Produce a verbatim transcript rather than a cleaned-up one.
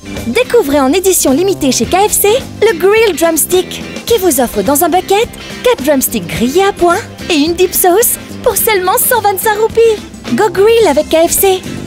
Découvrez en édition limitée chez K F C le Grill Drumstick qui vous offre dans un bucket quatre drumsticks grillés à point et une dip sauce pour seulement cent vingt-cinq roupies. Go grill avec K F C!